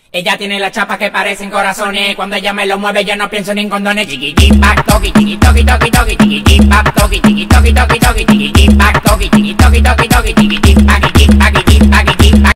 Ella tiene las chapas que parecen corazones. Cuando ella me lo mueve yo no pienso ni en condones. Chiqui chiqui back toki, chiqui toki toki toki, chiqui chiqui back toki, chiqui toki toki toki, chiqui chiqui back toki, chiqui toki toki toki, chiqui chiqui back.